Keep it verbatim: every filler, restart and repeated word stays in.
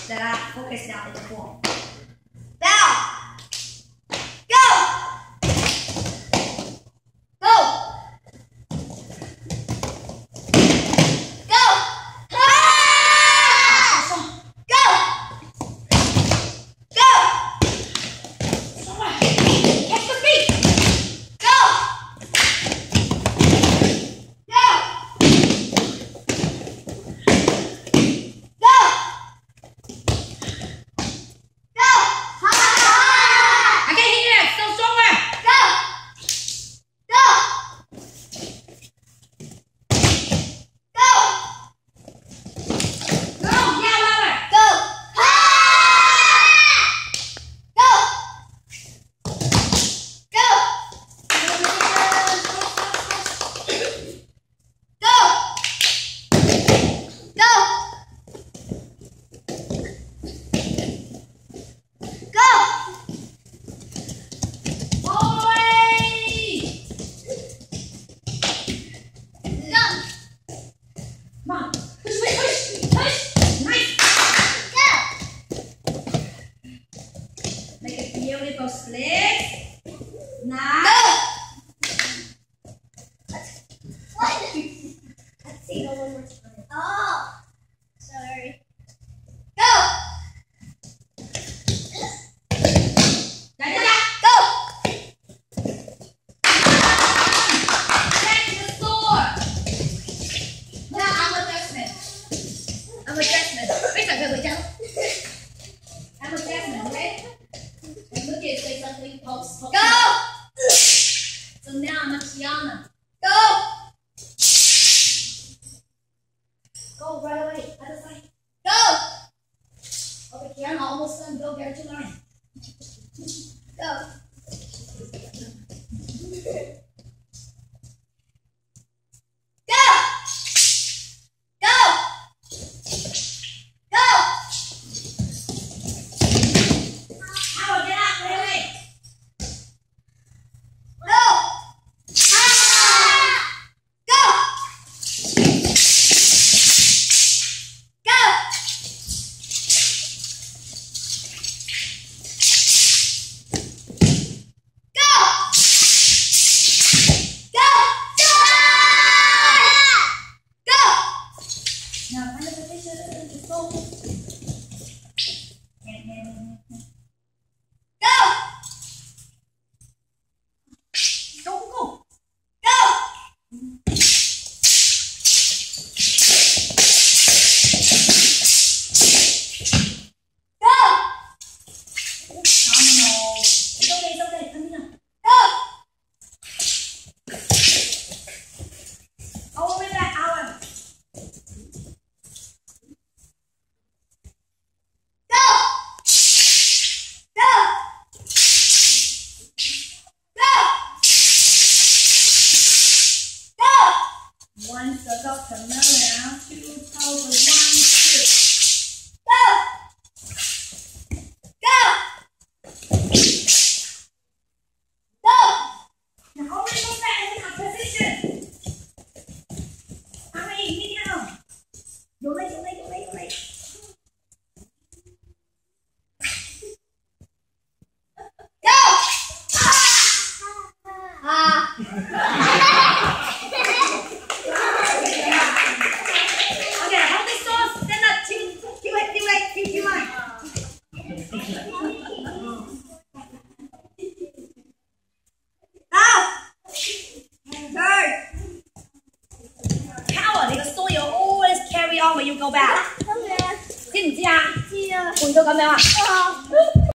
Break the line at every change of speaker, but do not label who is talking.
that I focus now in the ball. Now, go! Go! Go! Ah! Go! Go! Catch the feet! Go! Go! Go! Go! I can't hit it. So stronger. Go! Go! Go! Go! Yeah, louder. Go! Go! Go! Go! Go! Go! All the way! Done. Come on. Push, push, push, push. Nice. Go. Make a beautiful split. Now. Go. What? Let's see the one more time. Oh. Sorry. Go. Da, da, da. Go. Back to the floor. Now I'm adjustment. I'm adjustment. Bây giờ người chăng? I'm adjustment, okay? And look at say something post. post. Go. So now I'm a Kiana. Go. Go right away. Other side. Go. Okay, Kiana almost done. Go get your line. Go. Go. Go. Go. Howard, get out. Right away. Go. Ah. Go. Go. Go! Go! Go! Go! Now find the position and just go. Go! Go, go, go! Go! Go! Domino. It's okay, it's okay. Come here. Go! All the way back, Alan. Go! Go! Go! Go! One circle, turn around, two toes, one, two. Go! Go! Go! Now always go back in our position. How many? Medium. Your leg, your leg, your leg, your leg. Go! Ah! Okay, hold this door. Stand up. Two, two leg, two leg, two, two leg. Now! Third! Howard, 你個 story will always carry on when you go back. 知唔知啊？知啊。換到咁樣啊？